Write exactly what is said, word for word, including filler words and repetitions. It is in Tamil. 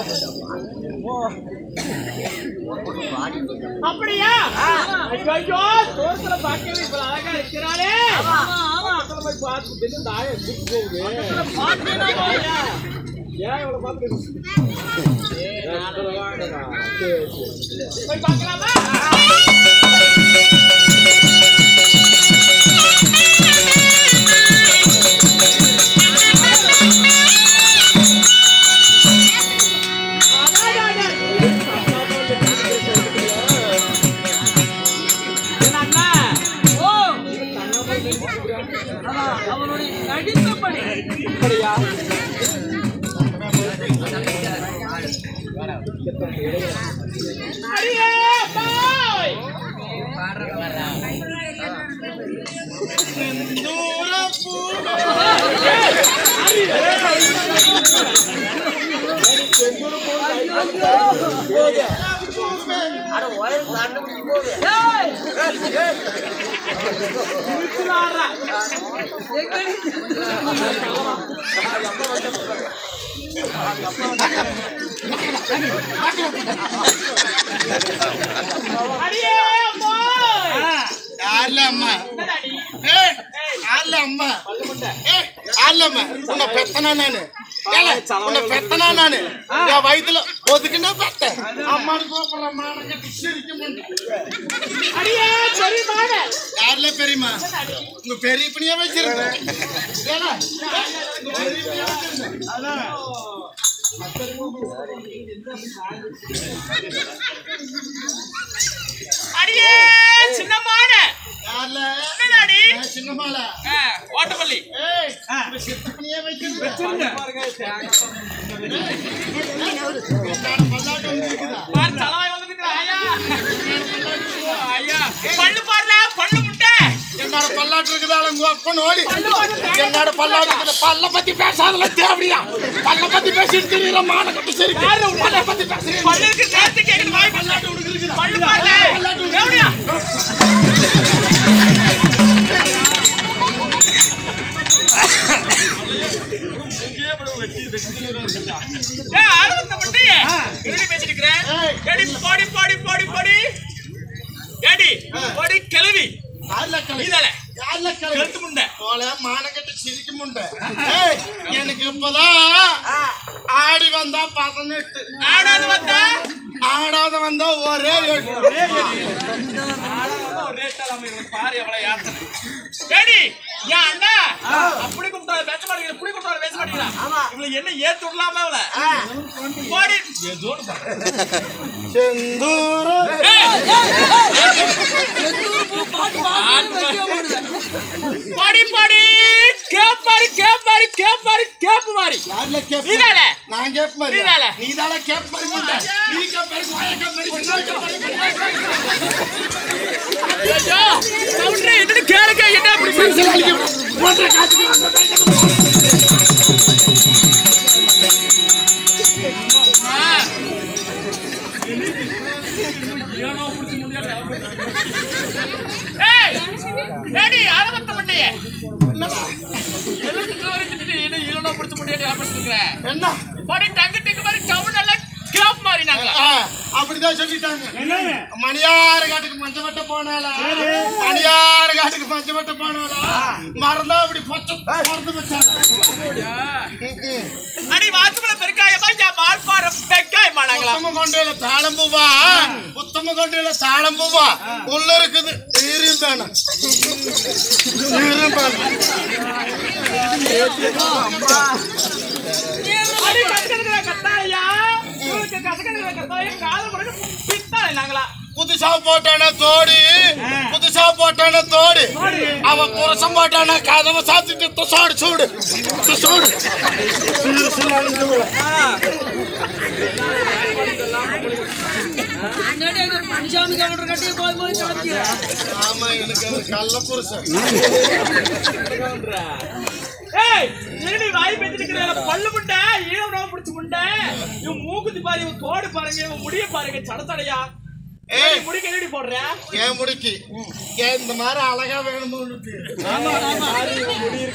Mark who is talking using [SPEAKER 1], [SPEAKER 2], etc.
[SPEAKER 1] அப்படியா? ஐயோ தோசல பாக்கவே இப்ப அழகா இருக்கிறாளே. ஆமா ஆமா பக்கத்துல போய் பாத்து தின்னு தாய சுத்தி போகுது. பக்கத்துல பாத்தேனா போயா? ஏன் இவள பாத்து? ஏய் நான் வாடா. போய் பார்க்கலாமா?
[SPEAKER 2] வயதுல ஒதுக்குன்னா பெத்த அம்மானு கூப்பிடுற மானங்க யாருல பெரியமா உங்க பெரிய பணியா வச்சிருந்தேன்
[SPEAKER 1] அடியே சின்ன மாட
[SPEAKER 2] யாருல
[SPEAKER 1] என்னடி
[SPEAKER 2] சின்ன மால
[SPEAKER 1] ஓட்டப்பள்ளி
[SPEAKER 2] ஏய் சின்ன பணியா வச்சிருந்தேன் வச்சிருங்க
[SPEAKER 1] பார் தலவாய் வந்துக்குற ஐயா ஐயா பல்லு பாருல பல்லு முட்டை
[SPEAKER 2] என்னோட பல்லாட்டு இருக்குதால உங்க அப்பன் ஓடி என்னோட பல்லாட்டு இருக்குது பல்ல பத்தி பேசாதல தேவடியா பல்ல பத்தி பேசிட்டு தெரியற மான கட்டி சரி பல்ல பத்தி பேசுறீங்க
[SPEAKER 1] பல்லு இருக்கு நேத்து கேக்குது வாய் பல்லாட்டு உடுக்குது பல்லு பாருல தேவடியா ஏய் ஆரம்ப முட்டை என்னடி பேசிட்டு இருக்கற ஏடி பாடி பாடி பாடி பாடி ஏடி பாடி கிளவி
[SPEAKER 2] யார்ல கிளவி
[SPEAKER 1] இதல
[SPEAKER 2] யார்ல கிளவி
[SPEAKER 1] கழுத்து முண்டை
[SPEAKER 2] போல மானகட்டி சிரிக்கு முண்டை ஏய் எனக்கு இப்பதான் ஆடி வந்தா பதினெட்டு
[SPEAKER 1] ஆடாது வந்தா
[SPEAKER 2] ஆடாத வந்தா ஒரே எட்டு
[SPEAKER 1] ஆடாத ஒரே தலமை பாரு எவ்வளவு யாத்தனை ஏடி யா அண்ணா அப்படி கூப்பிட்டால பேச மாட்டீங்க இப்படி கூப்பிட்டால பேச மாட்டீங்களா இவள என்ன ஏத்து விடலாமா இவள பாடி ஏதோ
[SPEAKER 2] செந்தூர
[SPEAKER 1] பாடி பாடி கேப் மாரி கேப் மாரி கேப் மாரி கேப் மாரி
[SPEAKER 2] யார்ல கேப்
[SPEAKER 1] நீதால
[SPEAKER 2] நான் கேப் மாரி
[SPEAKER 1] நீதால
[SPEAKER 2] நீதால கேப் மாரி முண்டை நீ கேப் மாரி வாய கேப் மாரி
[SPEAKER 1] ஐயோ கவுண்டரே என்னடி கேளுங்க என்ன அப்படி பேசறீங்க
[SPEAKER 2] ஒன்றரை காத்து
[SPEAKER 1] ஏய் ஏடி ஆரம்பத்த மண்டையே எல்லாம் கிளவரிட்டு என்ன ஈலோட புடிச்சு முடியாடி ஆபத்துக்குற
[SPEAKER 2] என்ன
[SPEAKER 1] பாடி டங்கு டங்கு மாதிரி டவுன் எல்லாம் கிளாப் மாரி நாங்களா
[SPEAKER 2] அப்படிதான் சொல்லிட்டாங்க மணியாறு காட்டுக்கு மஞ்சள் வட்ட போனால மணியாறு காட்டுக்கு மஞ்சள் வட்ட போனால மறந்தா அப்படி பச்சை மறந்து வச்சாங்க
[SPEAKER 1] அடி வாத்துக்குள்ள பெருக்காயமா நான் மால்பாரம் பெக்காய் மானாங்களா
[SPEAKER 2] புத்தம கொண்டையில தாளம்பூவா புத்தம கொண்டையில தாளம்பூவா உள்ள இருக்குது ஈரிந்தானா ஈரிந்தானா
[SPEAKER 1] அடி கசக்கற கத்தாயா உங்களுக்கு கசக்கற கத்தாயா கால முறை பித்தாய் நாங்களா
[SPEAKER 2] புதுசா போட்டான தோடி புதுசா போட்டான தோடி அவ புருஷம் போட்டான கதவை சாத்திட்டு சோடு சூடு சூடு ஆமா எனக்கு அது கள்ள புருஷன்
[SPEAKER 1] ஏய் என்னடி வாய் பேசிட்டு பல்லு முண்டை ஈழம் பிடிச்சு முண்டை இவன் மூக்குத்தி பாரு இவன் தோடு பாருங்க இவன் முடிய பாருங்க சடத்தடையா ஏய் முடிக்கு என்னடி போடுற
[SPEAKER 2] ஏன் முடிக்கு ஏன் இந்த மாதிரி அழகா வேணும்னு
[SPEAKER 1] ஆமா ஆமா முடி